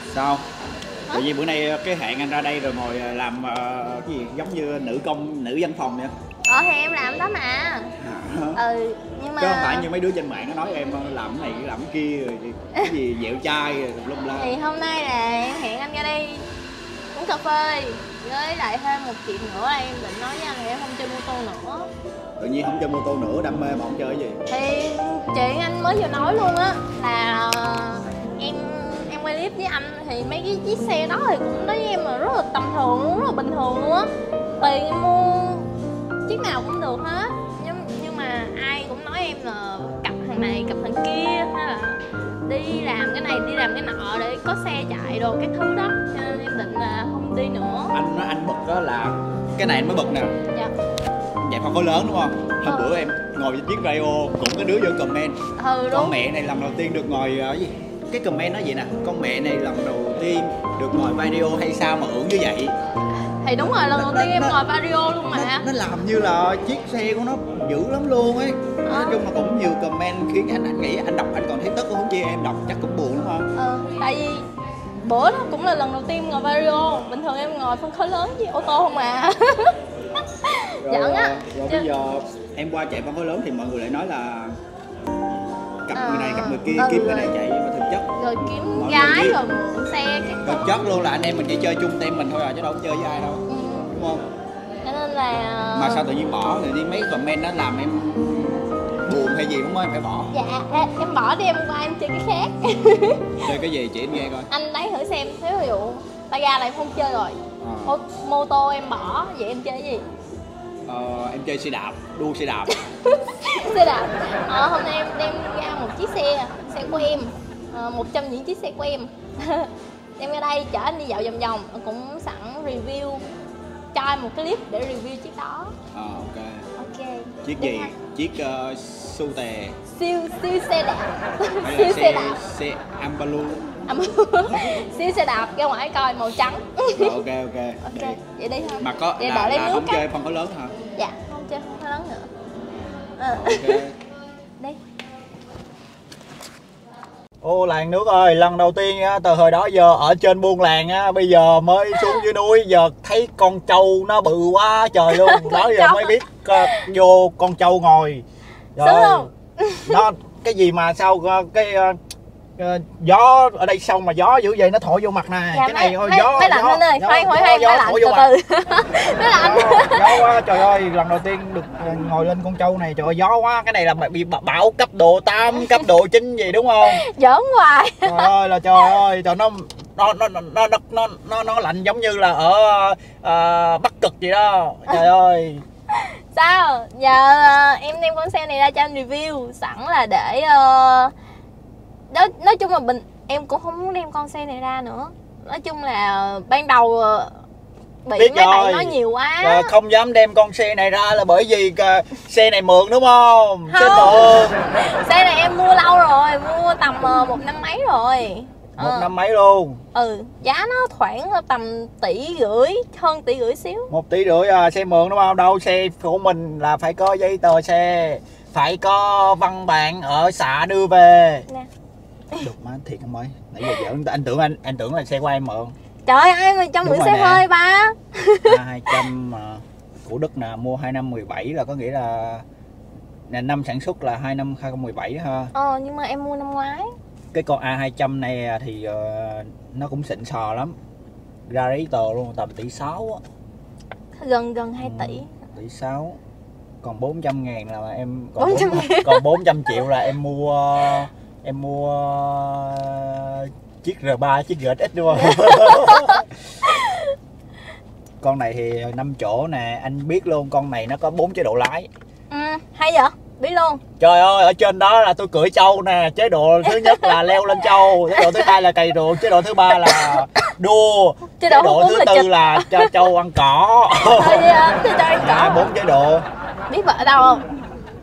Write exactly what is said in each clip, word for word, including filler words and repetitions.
Sao? Tự nhiên bữa nay cái hẹn anh ra đây rồi ngồi làm uh, cái gì giống như nữ công, nữ văn phòng vậy? Ờ thì em làm đó mà. À. Ừ, nhưng mà... Chứ không phải như mấy đứa trên mạng nó nói em làm cái này làm cái kia rồi cái gì dẹo chai rồi lum la. Thì hôm nay là em hẹn anh ra đây uống cà phê. Với lại thêm một chuyện nữa là em định nói với anh là em không chơi mô tô nữa. Tự nhiên không chơi mô tô nữa, đam mê mà không chơi cái gì? Thì chuyện anh mới vừa nói luôn á là em em quay clip với anh thì mấy cái chiếc xe đó thì cũng đối với em là rất là tầm thường luôn, rất là bình thường luôn á. Tiền em mua chiếc nào cũng được hết, nhưng nhưng mà ai cũng nói em là cặp thằng này cặp thằng kia, hay là đi làm cái này đi làm cái nọ để có xe chạy đồ các thứ đó, cho nên em định là không đi nữa. Anh anh bực đó là cái này anh mới bực nè. Dạ. Vậy phân khối lớn đúng không? Hôm ừ. bữa em ngồi trên chiếc radio cũng có đứa vô comment. Ừ đúng. Con mẹ này lần đầu tiên được ngồi cái gì? Cái comment nó vậy nè, con mẹ này lần đầu tiên được ngồi radio hay sao mà ưởng như vậy? Thì đúng rồi, lần đầu tiên em nó, ngồi radio luôn mà. Nó, nó làm như là chiếc xe của nó dữ lắm luôn ấy. À. Nói chung là cũng nhiều comment khiến anh anh nghĩ anh đọc anh còn thấy tức, không chi em đọc chắc cũng buồn đúng không? Ừ, tại vì bữa đó cũng là lần đầu tiên ngồi radio, bình thường em ngồi phân khối lớn với ô tô không à. Rồi, giỡn á. Rồi bây giờ em qua chạy phân khối lớn thì mọi người lại nói là cặp à, người này cặp người kia ừ, kiếm người này chạy, mà thực chất rồi kiếm mọi gái rồi mượn xe cái thực chất luôn là anh em mình chỉ chơi chung team mình thôi à, chứ đâu có chơi với ai đâu. Ừ. Đúng không? Cho nên là mà sao tự nhiên bỏ rồi đi, mấy comment đó làm em buồn hay gì đúng không, em phải bỏ? Dạ em bỏ đi, em qua em chơi cái khác. Chơi cái gì chỉ em nghe coi. Anh lấy thử xem, ví dụ tay ga là em không chơi rồi, à. Mô tô em bỏ, vậy em chơi cái gì? Ờ, em chơi xe đạp, đua xe đạp. Xe đạp. Ờ, hôm nay em đem ra một chiếc xe, xe của em, à, một trong những chiếc xe của em. Đem ra đây chở anh đi dạo vòng vòng, cũng sẵn review cho anh một cái clip để review chiếc đó. Ờ, à, ok. Ok. Chiếc gì? Hay. Chiếc uh, su tè. Siêu siêu xe đạp. Hay siêu là xe, xe đạp. Xe Ambalu. Siêu xe đạp ra ngoài coi màu trắng. Rồi, ok ok. Ok, vậy, vậy đi thôi. Mà có vậy là, đợi là, là không cái. chơi phân khối lớn hả? Dạ, không chơi phân khối lớn nữa. À. Ok. Đi. Ô làng nước ơi, lần đầu tiên á, từ hồi đó giờ ở trên buôn làng á, bây giờ mới xuống dưới núi, giờ thấy con trâu nó bự quá trời luôn. Đó giờ mới biết uh, vô con trâu ngồi. Rồi, nó cái gì mà sao uh, cái uh, uh, gió ở đây xong mà gió dữ vậy, nó thổi vô mặt nè. Dạ, cái này mấy, gió mấy lạnh anh ơi, khoan khoan khoan, mấy lạnh từ từ. Mấy lạnh. Gió quá trời ơi, lần đầu tiên được ngồi lên con trâu này, trời ơi gió quá. Cái này là bị bão cấp độ tám, cấp độ chín gì đúng không? Giỡn hoài. Trời ơi là trời ơi, trời nó nó nó nó nó nó nó lạnh giống như là ở uh, Bắc Cực gì đó. Trời ơi. Sao? Giờ uh, em đem con xe này ra cho anh review sẵn là để uh, đó, nói chung là bình em cũng không muốn đem con xe này ra nữa. Nói chung là ban đầu uh, bị biết mấy rồi. bạn nói nhiều quá. Rồi, không dám đem con xe này ra là bởi vì uh, xe này mượn đúng không? Không. Xe mượn. Xe này em mua lâu rồi, mua tầm uh, một năm mấy rồi. Một ờ. năm mấy luôn. Ừ, giá nó khoảng tầm tỷ rưỡi, hơn tỷ rưỡi xíu. Một tỷ rưỡi à, xe mượn đúng không? Đâu, xe của mình là phải có giấy tờ xe, phải có văn bản ở xã đưa về. Nè. Được má, thiệt không ơi. Nãy giờ giỡn, anh tưởng anh anh tưởng là xe của em mượn. Trời ơi, ai cho mượn xe hơi ba. A hai trăm của Đức nè, mua hai năm mười bảy là có nghĩa là năm sản xuất là hai năm hai không một bảy ha. Ờ, nhưng mà em mua năm ngoái. Cái con A hai trăm này thì uh, nó cũng xịn sò lắm, ra giấy tờ luôn, tầm tỷ sáu á. Gần gần hai tỷ. Ừ, tỷ sáu. Còn bốn trăm ngàn là em còn bốn trăm, còn bốn trăm triệu là em mua em mua uh, chiếc R ba, chiếc G X đúng không? Con này thì năm chỗ nè, anh biết luôn, con này nó có bốn chế độ lái. Ừ, hay vậy? Biết luôn. Trời ơi, ở trên đó là tôi cưỡi trâu nè, chế độ thứ nhất là leo lên trâu, chế độ thứ hai là cày ruộng, chế độ thứ ba là đua, chế độ, chế độ thứ tư là, là cho trâu ăn cỏ. À, cho ăn cỏ. À, bốn chế độ. Biết vợ đâu không?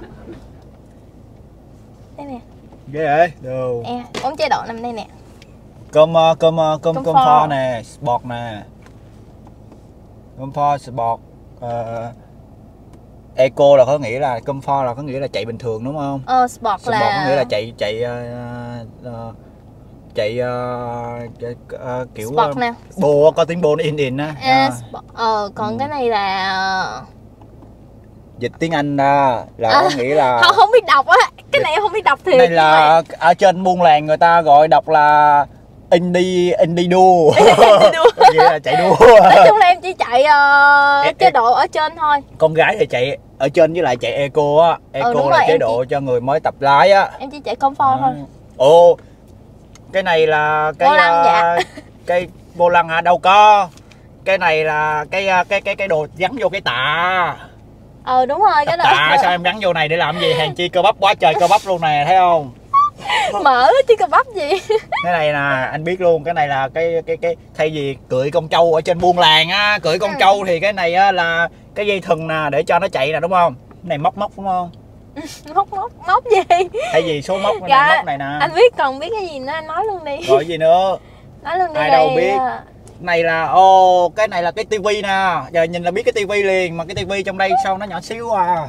Đây nè. Ghê vậy? Đồ. Nè, bốn chế độ nằm đây nè. Cơm cơm cơm cơm pho nè, sport nè. Cơm pho sport. Uh, Eco là có nghĩa là comfort là có nghĩa là chạy bình thường đúng không? Ờ, sport, sport là có nghĩa là chạy chạy uh, uh, chạy uh, uh, kiểu Sport nè. bồ, có tiếng bồ nó in in á. À, ờ còn ừ. cái này là dịch tiếng Anh ra là à, có nghĩa là không, không biết đọc á. Cái này em không biết đọc thiệt. Này là mà... ở trên buôn làng người ta gọi đọc là indie indie đua. Vậy là chạy đua. Nói chung là em chỉ chạy uh, em, chế độ ở trên thôi. Con gái thì chạy ở trên với lại chạy eco á. Eco ừ, là rồi, chế độ chỉ... cho người mới tập lái á. Em chỉ chạy comfort à. thôi. Ồ, cái này là cái vô lăng, uh, dạ. cái vô lăng hả? Đâu có. Cái này là cái cái cái cái đồ gắn vô cái tạ. Ờ đúng rồi, cái đó. Tạ sao em gắn vô này để làm gì? Hàng chi cơ bắp quá trời cơ bắp luôn nè, thấy không? Mở chứ cơ bắp gì. Cái này là anh biết luôn, cái này là cái cái cái thay vì cưỡi con trâu ở trên buôn làng á, cưỡi con ừ. trâu thì cái này á là cái dây thừng nè để cho nó chạy nè, đúng không? Cái này móc móc đúng không? móc móc móc gì? Thay vì số móc, dạ, này, móc này nè. Anh biết còn biết cái gì nữa anh nói luôn đi. Rồi gì nữa? Nói luôn đi. Ai đâu biết. Này là ô oh, cái này là cái tivi nè, giờ nhìn là biết cái tivi liền, mà cái tivi trong đây sao nó nhỏ xíu à.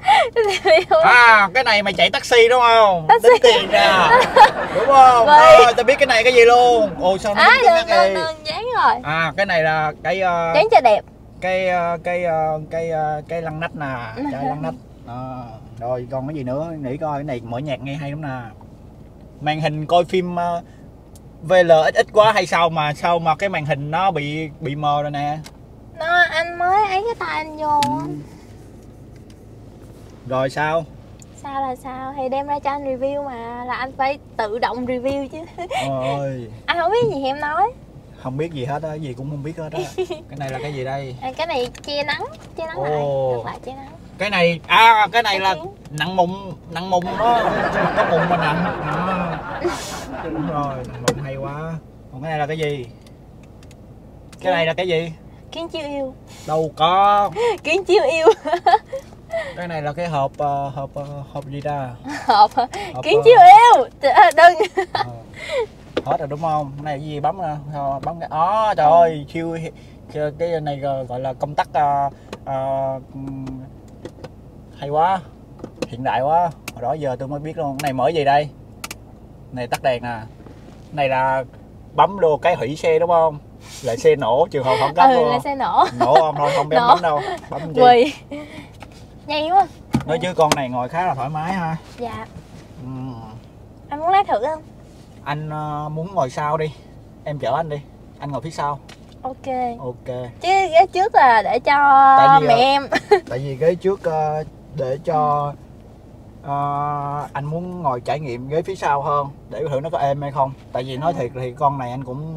À cái này mày chạy taxi đúng không? Taxi. Tính tiền nè. Đúng không? Rồi tao biết cái này cái gì luôn. Ồ sao nó à, biết cái đơn, đơn, dán rồi. À cái này là cái uh, dán cho đẹp. Cái uh, cái uh, cái uh, cái lăn nách nè, cái lăn nách. À, rồi còn cái gì nữa? Nghĩ coi cái này mở nhạc nghe hay lắm nè. Màn hình coi phim uh, vê lờ ích ích quá hay sao mà sao mà cái màn hình nó bị bị mờ rồi nè. Nó anh mới ấy cái tay anh vô. Ừ. Rồi sao? Sao là sao? Thì đem ra cho anh review mà, là anh phải tự động review chứ. Ôi. Anh không biết gì thì em nói. Không biết gì hết á, gì cũng không biết hết á. Cái này là cái gì đây? À, cái này che nắng, che nắng lại, ngược lại che nắng. Cái này à cái này cái là tiếng. nặng mụn, nặng mụn đó, có mụn mà nặng. À. Đúng rồi, mụn hay quá. Còn cái này là cái gì? Cái này là cái gì? Kiến chiêu yêu. Đâu có. Kiến chiêu yêu. Cái này là cái hộp uh, hộp uh, hộp gì ta? Hộp, hộp kiến uh... chiêu yêu. Đừng. À. Hết rồi đúng không? Cái này cái gì bấm nè, bấm cái ó oh, trời ơi chiêu cái này gọi là công tắc uh, uh, hay quá, hiện đại quá. Hồi đó giờ tôi mới biết luôn. Cái này mở gì đây? Này tắt đèn nè. Này là bấm đồ cái hủy xe đúng không? Lại xe nổ trường hợp khẩn cấp ừ, luôn. Lại xe nổ. Nổ không thôi không em bấm đâu. Bấm gì? Quỳ. Nhanh quá. Nói chứ con này ngồi khá là thoải mái ha. Dạ. Ừ. Anh muốn lái thử không? Anh uh, muốn ngồi sau đi. Em chở anh đi. Anh ngồi phía sau. Ok. Ok. Chứ ghế trước là để cho vì, mẹ em. Tại vì ghế trước uh, để cho uh, anh muốn ngồi trải nghiệm ghế phía sau hơn để thử nó có êm hay không. Tại vì nói thiệt thì con này anh cũng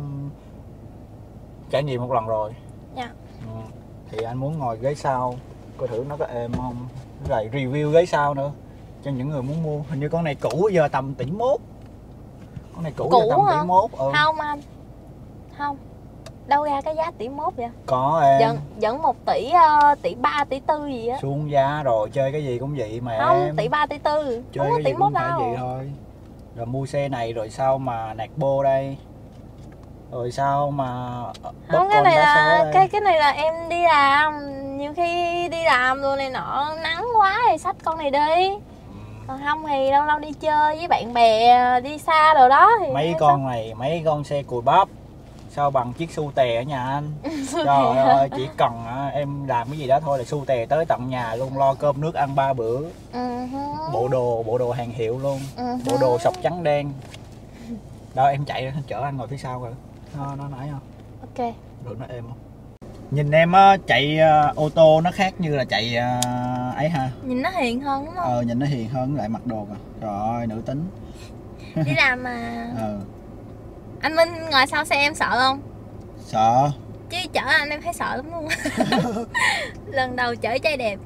trải nghiệm một lần rồi. Dạ. Ừ. Thì anh muốn ngồi ghế sau coi thử nó có êm không. Rồi review ghế sau nữa cho những người muốn mua. Hình như con này cũ giờ tầm tỷ mốt. Con này cũ, cũ giờ tầm hả? Tỷ mốt. Ừ. Không anh. Không. Đâu ra cái giá tỷ mốt vậy? Có em. Vẫn vẫn một tỷ uh, tỷ ba tỷ tư gì á. Xuống giá rồi, chơi cái gì cũng vậy mà. Không, em. tỷ ba tỷ tư. Chơi không cái tỷ gì cũng phải đâu. vậy thôi. Rồi mua xe này rồi sao mà nạt bô đây? Rồi sao mà không, cái này là cái cái này là em đi làm, nhiều khi đi làm rồi này nọ nắng quá thì xách con này đi. Còn không thì lâu lâu đi chơi với bạn bè đi xa rồi đó thì mấy con sao? Này mấy con xe cùi bắp sao bằng chiếc xu tè ở nhà anh. Trời ơi chỉ cần em làm cái gì đó thôi là xu tè tới tận nhà luôn, lo cơm nước ăn ba bữa. Uh-huh. Bộ đồ bộ đồ hàng hiệu luôn. Uh-huh. Bộ đồ sọc trắng đen. Đâu em chạy chở anh ngồi phía sau rồi. Nó, nó nãy không? Ok. Được nó êm không? Nhìn em á chạy uh, ô tô nó khác như là chạy uh, ấy ha. Nhìn nó hiền hơn đúng không? Ờ nhìn nó hiền hơn lại mặc đồ kìa. Trời ơi nữ tính. Đi làm mà. Ừ. Anh Minh ngồi sau xe em sợ không? Sợ. Chứ chở anh em thấy sợ lắm luôn. Lần đầu chở trai đẹp.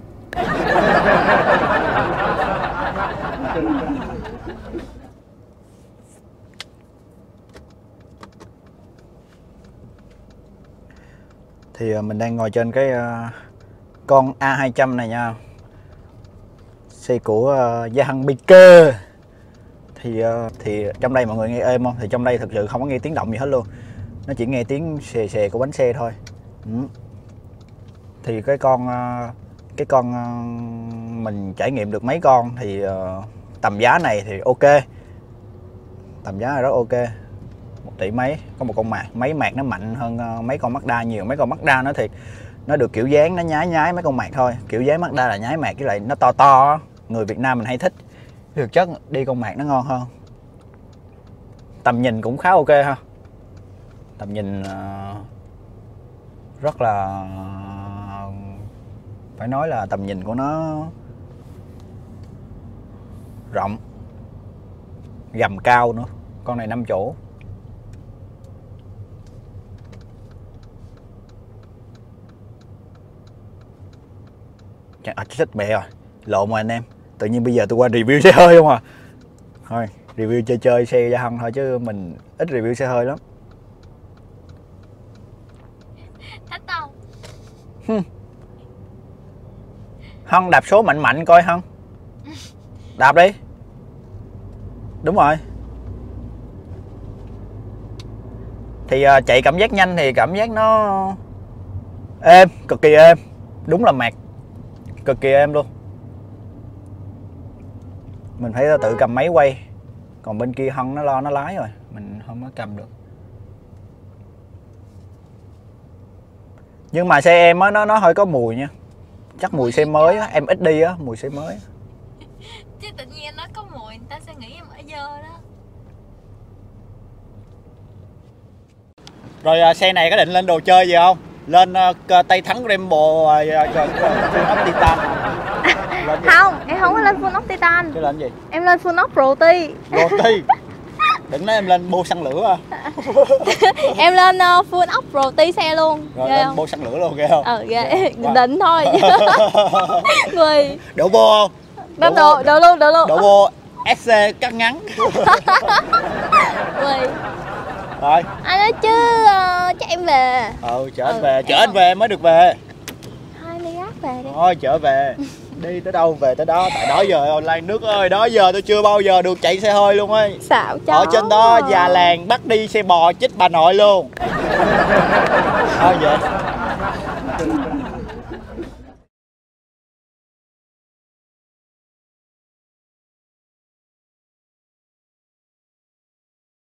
Thì mình đang ngồi trên cái uh, con A hai trăm này nha. Xe của uh, Gia Hằng Biker. Thì uh, thì trong đây mọi người nghe êm không? Thì trong đây thực sự không có nghe tiếng động gì hết luôn. Nó chỉ nghe tiếng xè xè của bánh xe thôi. Ừ. Thì cái con uh, cái con uh, mình trải nghiệm được mấy con thì uh, tầm giá này thì ok. Tầm giá là rất ok, một tỷ mấy. Có một con mạc, mấy mạc nó mạnh hơn mấy con Mazda nhiều. Mấy con Mazda nó thiệt, nó được kiểu dáng nó nhái nhái mấy con mạc thôi. Kiểu dáng Mazda là nhái mạc, với lại nó to to, người Việt Nam mình hay thích. Thực chất đi con mạc nó ngon hơn. Tầm nhìn cũng khá ok ha. Tầm nhìn rất là, phải nói là tầm nhìn của nó rộng, gầm cao nữa. Con này năm chỗ. À, xích mẹ rồi, lộn rồi anh em. Tự nhiên bây giờ tôi qua review xe hơi không à. Thôi review chơi chơi xe Gia Hân thôi, chứ mình ít review xe hơi lắm. Thích không? Hân đạp số mạnh mạnh coi Hân. Đạp đi. Đúng rồi. Thì uh, chạy cảm giác nhanh thì cảm giác nó êm, cực kỳ êm. Đúng là mạc, cực kỳ êm luôn. Mình phải tự cầm máy quay. Còn bên kia Hân nó lo nó lái rồi, mình không có cầm được. Nhưng mà xe em á, nó nó hơi có mùi nha. Chắc mùi xe mới á, em ít đi á, mùi xe mới. Chứ tự nhiên nó có mùi, người ta sẽ nghĩ em ở dơ đó. Rồi à, xe này có định lên đồ chơi gì không? Lên uh, Tây Thắng Rambo uh, Full Ốc Titan. Không, em không có lên Full Ốc Titan. Chứ lên gì? Em lên Full Ốc Roti. Roti. Đừng nói em lên bô xăng lửa à. Em lên uh, Full Ốc Roti xe luôn. Rồi ghê lên không? bô xăng lửa luôn, ghê không? Ờ ghê, Wow. định thôi. Người Đổ bô không? Đổ, đổ, đổ luôn, đổ luôn. Đổ bô ét xê cắt ngắn. Người Rồi. anh nói chứ uh, cho em về. Ừ, chở anh Ừ, về, chở em anh không- về mới được về. Thôi đi gác về đi. Thôi chở về. Đi tới đâu về tới đó. Tại đó giờ online nước ơi, đó giờ tôi chưa bao giờ được chạy xe hơi luôn ấy. Xạo chó. Ở trên đó già làng bắt đi xe bò chích bà nội luôn. Thôi vậy.